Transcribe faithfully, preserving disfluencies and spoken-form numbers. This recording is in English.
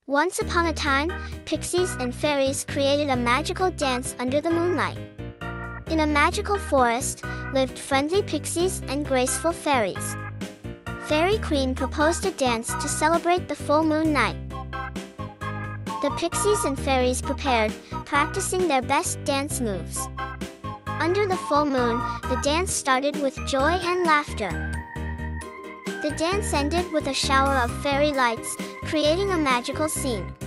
Once upon a time, pixies and fairies created a magical dance under the moonlight. In a magical forest, lived friendly pixies and graceful fairies. Fairy Queen proposed a dance to celebrate the full moon night. The pixies and fairies prepared, practicing their best dance moves. Under the full moon, the dance started with joy and laughter. The dance ended with a shower of fairy lights, creating a magical scene.